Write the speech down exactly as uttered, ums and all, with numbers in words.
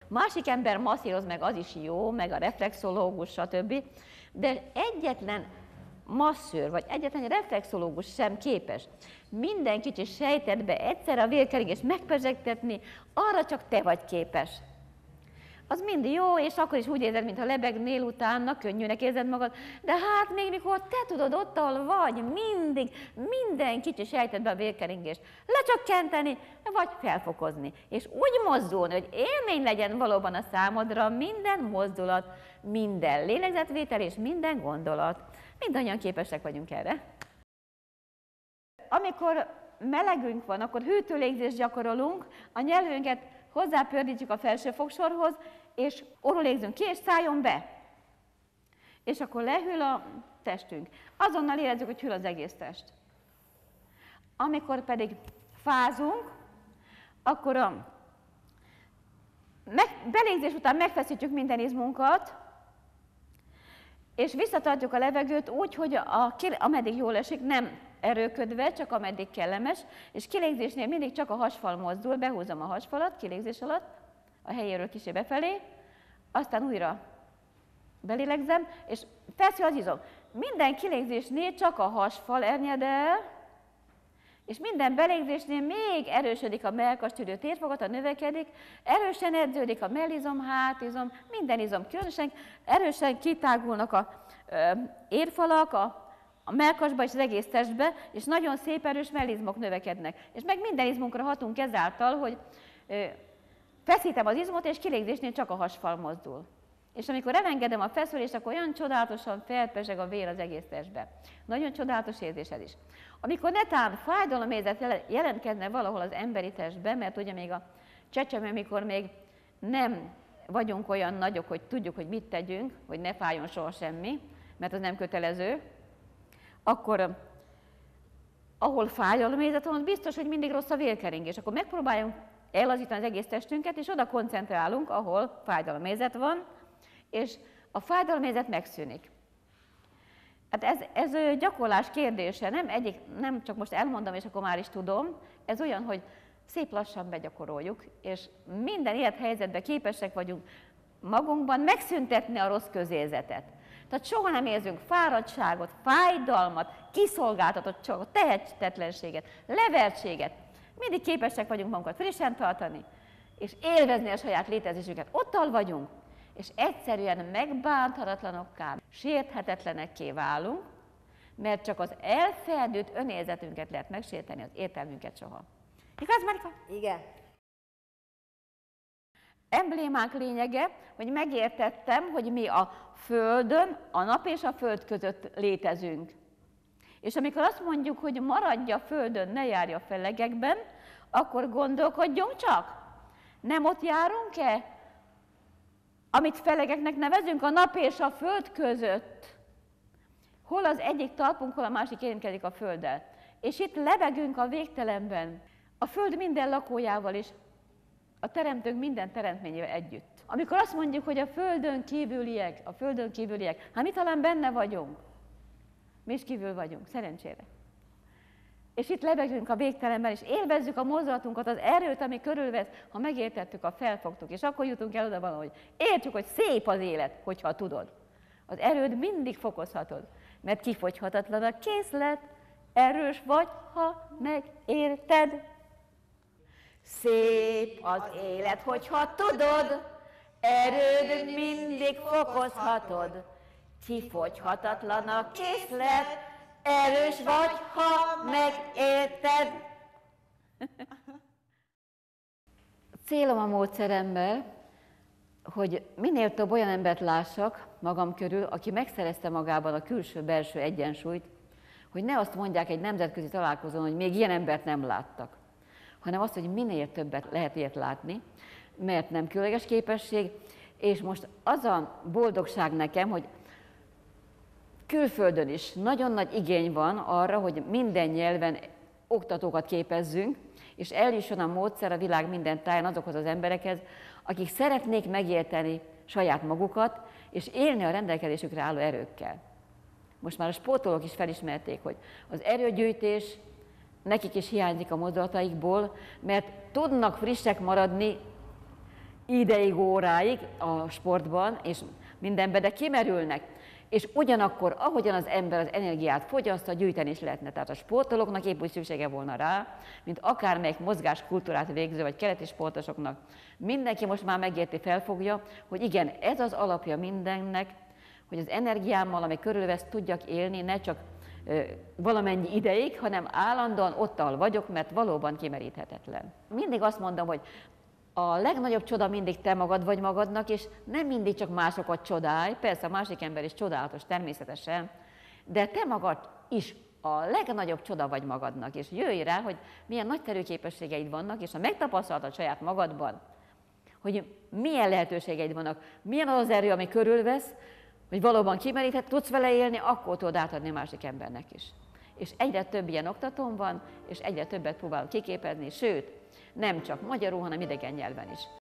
Másik ember masszíroz meg, az is jó, meg a reflexológus, stb. De egyetlen masszőr, vagy egyetlen reflexológus sem képes minden kicsi sejtedbe egyszer a vérkeringést megpezsegtetni, arra csak te vagy képes. Az mind jó, és akkor is úgy érzed, mintha lebegnél utána, könnyűnek érzed magad, de hát még mikor te tudod ott, ahol vagy, mindig, minden kicsi sejtedbe a vérkeringést lecsökkenteni, vagy felfokozni. És úgy mozdulni, hogy élmény legyen valóban a számodra minden mozdulat, minden lélegzetvétel és minden gondolat. Mindannyian képesek vagyunk erre. Amikor melegünk van, akkor hűtőlégzést gyakorolunk, a nyelvünket hozzápördítjük a felső fogsorhoz, és orról légzünk ki, és szálljon be. És akkor lehűl a testünk. Azonnal érezzük, hogy hűl az egész test. Amikor pedig fázunk, akkor a meg, belégzés után megfeszítjük minden izmunkat, és visszatartjuk a levegőt úgy, hogy a, ameddig jól esik, nem erőködve, csak ameddig kellemes, és kilégzésnél mindig csak a hasfal mozdul, behúzom a hasfalat, kilégzés alatt, a helyéről kicsi befelé, aztán újra belélegzem, és feszül az izom. Minden kilégzésnél csak a hasfal ernyed el, és minden belégzésnél még erősödik a mellkastüdő térfogata, növekedik, erősen edződik a mellizom, hátizom, minden izom különösen, erősen kitágulnak a ö, érfalak, a a mellkasba és az egész testbe, és nagyon szép erős mellizmok növekednek. És meg minden izmunkra hatunk ezáltal, hogy ö, feszítem az izmot, és kilégzésnél csak a hasfal mozdul. És amikor elengedem a feszülést, akkor olyan csodálatosan felpezseg a vér az egész testbe. Nagyon csodálatos érzés ez is. Amikor netán fájdalomérzet jelentkezne valahol az emberi testbe, mert ugye még a csecsemő, amikor még nem vagyunk olyan nagyok, hogy tudjuk, hogy mit tegyünk, hogy ne fájjon soha semmi, mert az nem kötelező, akkor ahol fájdalomérzet van, az biztos, hogy mindig rossz a vérkeringés. Akkor megpróbáljunk ellazítani az egész testünket, és oda koncentrálunk, ahol fájdalomérzet van, és a fájdalomérzet megszűnik. Hát ez, ez gyakorlás kérdése, nem, egyik, nem csak most elmondom, és akkor már is tudom, ez olyan, hogy szép lassan begyakoroljuk, és minden élethelyzetben képesek vagyunk magunkban megszüntetni a rossz közérzetet. Tehát soha nem érzünk fáradtságot, fájdalmat, kiszolgáltatottságot, tehetetlenséget, levertséget. Mindig képesek vagyunk magunkat frissen tartani, és élvezni a saját létezésünket. Ottal vagyunk, és egyszerűen megbánthatatlanokká, sérthetetlenekké válunk, mert csak az elferdült önérzetünket lehet megsérteni, az értelmünket soha. Igaz, Marika? Igen. Emblémák lényege, hogy megértettem, hogy mi a Földön, a nap és a Föld között létezünk. És amikor azt mondjuk, hogy maradj a Földön, ne járj a felegekben, akkor gondolkodjunk csak. Nem ott járunk-e? Amit felegeknek nevezünk, a nap és a Föld között. Hol az egyik talpunk, hol a másik érintkezik a Földdel. És itt lebegünk a végtelenben. A Föld minden lakójával és a teremtőnk minden teremtményével együtt. Amikor azt mondjuk, hogy a Földön kívüliek, a Földön kívüliek, hát mi talán benne vagyunk. Mi is kívül vagyunk, szerencsére. És itt lebegünk a végtelenben, és élvezzük a mozdulatunkat, az erőt, ami körülvesz, ha megértettük, ha felfogtuk, és akkor jutunk el oda valahogy. Értjük, hogy szép az élet, hogyha tudod. Az erőd mindig fokozhatod, mert kifogyhatatlan a készlet, erős vagy, ha megérted. Szép az élet, hogyha tudod, erőd mindig fokozhatod. Kifogyhatatlan a készlet, erős vagy, ha megérted. Célom a módszeremmel, hogy minél több olyan embert lássak magam körül, aki megszerezte magában a külső-belső egyensúlyt, hogy ne azt mondják egy nemzetközi találkozón, hogy még ilyen embert nem láttak, hanem azt, hogy minél többet lehet ilyet látni, mert nem különleges képesség, és most az a boldogság nekem, hogy külföldön is nagyon nagy igény van arra, hogy minden nyelven oktatókat képezzünk, és eljusson a módszer a világ minden táján azokhoz az emberekhez, akik szeretnék megérteni saját magukat, és élni a rendelkezésükre álló erőkkel. Most már a sportolók is felismerték, hogy az erőgyűjtés nekik is hiányzik a mozdulataikból, mert tudnak frissek maradni ideig, óráig a sportban, és mindenben, de kimerülnek. És ugyanakkor, ahogyan az ember az energiát fogyasztja, gyűjteni is lehetne. Tehát a sportolóknak épp úgy szüksége volna rá, mint akármelyik mozgáskultúrát végző, vagy keleti sportosoknak. Mindenki most már megérti, felfogja, hogy igen, ez az alapja mindennek, hogy az energiámmal, ami körülvesz, tudjak élni, ne csak ö, valamennyi ideig, hanem állandóan ottal vagyok, mert valóban kimeríthetetlen. Mindig azt mondom, hogy a legnagyobb csoda mindig te magad vagy magadnak, és nem mindig csak másokat csodálj, persze a másik ember is csodálatos természetesen, de te magad is a legnagyobb csoda vagy magadnak, és jöjj rá, hogy milyen nagyterű képességeid vannak, és ha megtapasztaltad saját magadban, hogy milyen lehetőségeid vannak, milyen az az erő, ami körülvesz, hogy valóban kimeríthet, tudsz vele élni, akkor tudod átadni a másik embernek is. És egyre több ilyen oktatóm van, és egyre többet próbálok kiképezni, sőt, nem csak magyarul, hanem idegen nyelven is.